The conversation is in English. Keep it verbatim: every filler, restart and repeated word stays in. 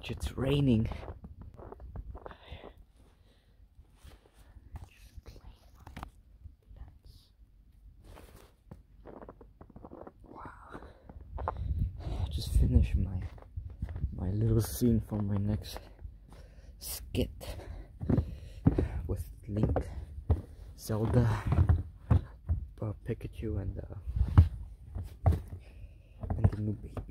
Ouch, it's raining. Wow. Just finished my my little scene for my next skit with Link, Zelda, uh, Pikachu, and uh, and the new baby.